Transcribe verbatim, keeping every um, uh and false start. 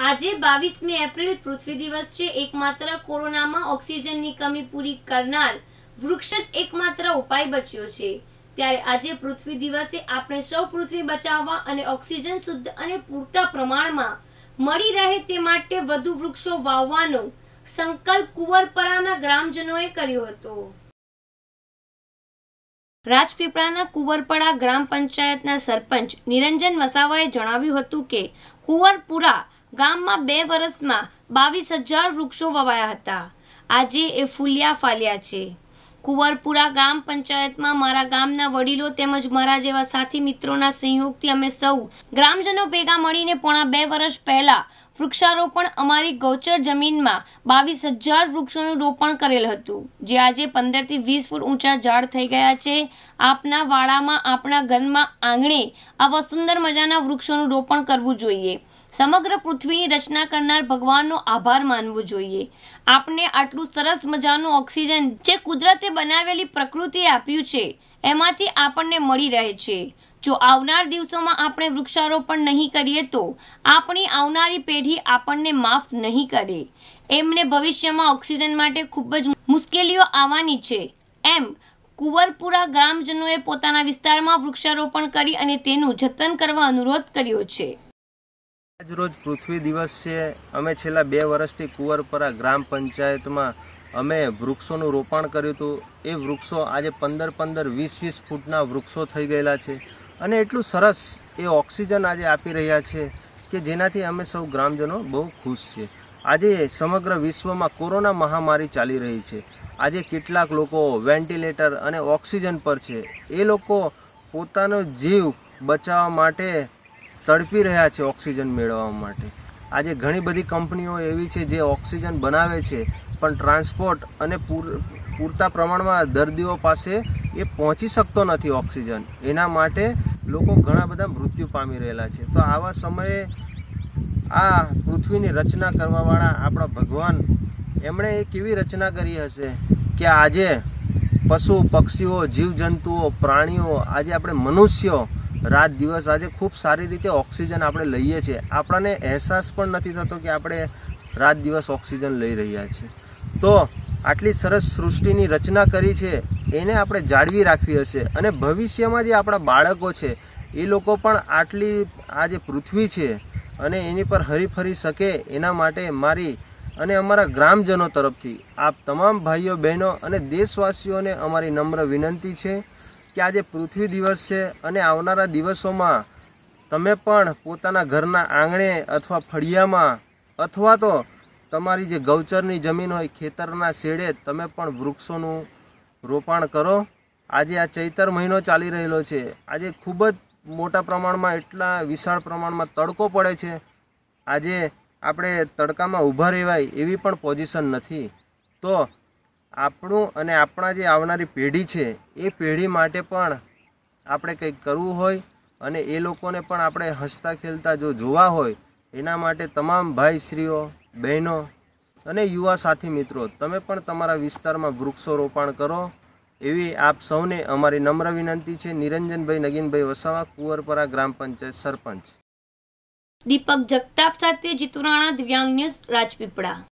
આજે બાવીसમી एप्रिल पृथ्वी दिवस છે। एकमात्र कोरोनाમાં ઓક્સિજનની કમી પૂરી કરનાર વૃક્ષ જ એકમાત્ર ઉપાય બચ્યો છે। ત્યારે આજે પૃથ્વી દિવસે આપણે સૌ પૃથ્વી બચાવવા અને ઓક્સિજન શુદ્ધ અને પૂરતા પ્રમાણમાં મળી રહે તે માટે વધુ વૃક્ષો વાવવાનો સંકલ્પ કુંવરપરાના ગ્રામજનોએ કર્યો હતો। રાજપીપળાના કુંવરપરા ગ્રામ પંચાયતના સરપંચ નિરંજન વસાવાએ જણાવ્યું હતું કે કુંવરપુરા ગામમાં બે વર્ષમાં બાવીસ હજાર વૃક્ષો વવાયા હતા। આજે એ ફૂલ્યા ફાલ્યા છે। કુંવરપુરા ગ્રામ પંચાયતમાં મારા ગામના વડીલો તેમજ મારા જેવા સાથી મિત્રોના સહયોગથી અમે સૌ ગ્રામજનો ભેગા મળીને પોણા બે વર્ષ પહેલા વૃક્ષારોપણ અમારી ગૌચર જમીનમાં બાવીસ હજાર વૃક્ષોનું રોપણ કરેલ હતું, જે આજે પંદર થી વીસ ફૂટ ઊંચા ઝાડ થઈ ગયા છે। આપના વાડામાં, આપણા ઘરમાં, આંગણે આવા સુંદર મજાના વૃક્ષોનું રોપણ કરવું જોઈએ। સમગ્ર પૃથ્વીની રચના કરનાર ભગવાનનો આભાર માનવો જોઈએ। આપને આટલું સરસ મજાનું ઓક્સિજન જે કુદરતે બનાવેલી પ્રકૃતિએ આપ્યું છે એમાંથી આપણને મળી રહે છે। જો આવનાર દિવસોમાં આપણે વૃક્ષારોપણ નહીં કરીએ તો આપણી આવનારી પેઢી આપણને માફ નહીં કરે। એમને ભવિષ્યમાં ઓક્સિજન માટે ખૂબ જ મુશ્કેલીઓ આવવાની છે, એમ કુંવરપુરા ગ્રામજનોએ પોતાના વિસ્તારમાં વૃક્ષારોપણ કરી અને તેનું જતન કરવા અનુરોધ કર્યો છે। આજ રોજ પૃથ્વી દિવસ છે। અમે છેલ્લા બે વર્ષથી કુંવરપરા ગ્રામ પંચાયતમાં અમે વૃક્ષોનું રોપણ કર્યું હતું। એ વૃક્ષો આજે પંદર પંદર વીસ વીસ ફૂટના વૃક્ષો થઈ ગયેલા છે અને એટલું સરસ એ ઓક્સિજન આજે આપી રહ્યા છે કે જેનાથી અમે સૌ ગ્રામજનો બહુ ખુશ છે। આજે સમગ્ર વિશ્વમાં કોરોના મહામારી ચાલી રહી છે। આજે કેટલાક લોકો વેન્ટિલેટર અને ઓક્સિજન પર છે। એ લોકો પોતાનો જીવ બચાવવા માટે તડપી રહ્યા છે ઓક્સિજન મેળવવા માટે। આજે ઘણી બધી કંપનીઓ એવી છે જે ઓક્સિજન બનાવે છે, પણ ટ્રાન્સપોર્ટ અને પૂર પૂરતા પ્રમાણમાં દર્દીઓ પાસે એ પહોંચી શકતો નથી ઓક્સિજન। એના માટે લોકો ઘણા બધા મૃત્યુ પામી રહેલા છે। તો આવા સમયે આ પૃથ્વીની રચના કરવાવાળા આપણા ભગવાન એમણે એ કેવી રચના કરી હશે કે આજે પશુ પક્ષીઓ, જીવજંતુઓ, પ્રાણીઓ, આજે આપણે મનુષ્યો રાત દિવસ આજે ખૂબ સારી રીતે ઓક્સિજન આપણે લઈએ છીએ। આપણને અહેસાસ પણ નથી થતો કે આપણે રાત દિવસ ઓક્સિજન લઈ રહ્યા છીએ। તો આટલી સરસ સૃષ્ટિની રચના કરી છે એને આપણે જાળવી રાખવી હશે અને ભવિષ્યમાં જે આપણા બાળકો છે એ લોકો પણ આટલી આ જે પૃથ્વી છે અને એની પર હરીફરી શકે એના માટે મારી અને અમારા ગ્રામજનો તરફથી આપ તમામ ભાઈઓ બહેનો અને દેશવાસીઓને અમારી નમ્ર વિનંતી છે કે આજે પૃથ્વી દિવસ છે અને આવનારા દિવસોમાં તમે પણ પોતાના ઘરના આંગણે અથવા ફળિયામાં અથવા તો તમારી જે ગૌચરની જમીન હોય, ખેતરના શેડે તમે પણ વૃક્ષોનું રોપણ કરો। આજે આ ચૈતર મહિનો ચાલી રહેલો છે। આજે ખૂબ જ મોટા પ્રમાણમાં એટલા વિશાળ પ્રમાણમાં તડકો પડે છે। આજે આપણે તડકામાં ઊભા રહેવાય એવી પણ પોઝિશન નથી। તો આપણું અને આપણા જે આવનારી પેઢી છે એ પેઢી માટે પણ આપણે કંઈક કરવું હોય અને એ લોકોને પણ આપણે હસતા ખેલતા જો જોવા હોય એના માટે તમામ ભાઈશ્રીઓ, બહેનો અને યુવા સાથી મિત્રો તમે પણ તમારા વિસ્તારમાં વૃક્ષો રોપણ કરો એવી આપ સૌને અમારી નમ્ર વિનંતી છે। નિરંજનભાઈ નગીનભાઈ વસાવા, કુંવરપરા ગ્રામ પંચાયત સરપંચ। દીપક જગતાપ સાથે જીતુ રાણા, દિવ્યાંગ ન્યૂઝ, રાજપીપળા।